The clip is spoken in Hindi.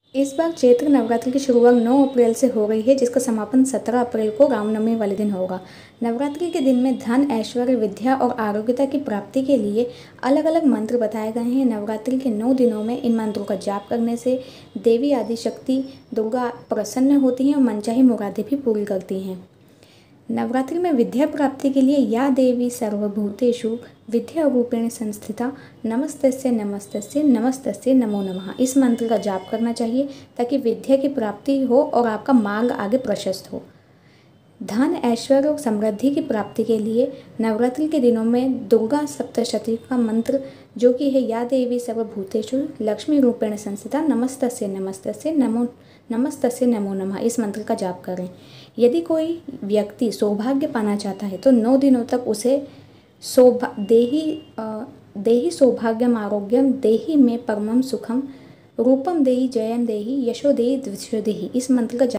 इस बार चैत्र नवरात्रि की शुरुआत 9 अप्रैल से हो रही है, जिसका समापन 17 अप्रैल को रामनवमी वाले दिन होगा। नवरात्रि के दिन में धन, ऐश्वर्य, विद्या और आरोग्यता की प्राप्ति के लिए अलग अलग मंत्र बताए गए हैं। नवरात्रि के 9 दिनों में इन मंत्रों का जाप करने से देवी आदिशक्ति दुर्गा प्रसन्न होती हैं और मनचाही मुरादें भी पूरी करती हैं। नवरात्रि में विद्या प्राप्ति के लिए या देवी सर्वभूतेषु विद्या रूपेण संस्थिता नमस्तस्यै नमस्तस्यै नमस्तस्यै नमो नमः, इस मंत्र का जाप करना चाहिए ताकि विद्या की प्राप्ति हो और आपका मार्ग आगे प्रशस्त हो। धन, ऐश्वर्य और समृद्धि की प्राप्ति के लिए नवरात्रि के दिनों में दुर्गा सप्तशती का मंत्र, जो कि है या देवी सर्वभूतेषु लक्ष्मी रूपेण संस्थिता नमस्तस्यै नमस्तस्यै नमस्तस्यै नमो नमः, इस मंत्र का जाप करें। यदि कोई व्यक्ति सौभाग्य पाना चाहता है तो 9 दिनों तक उसे देहि सौभाग्यम आरोग्यम देहि में परमम सुखम रूपम देहि जयम देहि यशो देहि द्विषो देहि, इस मंत्र का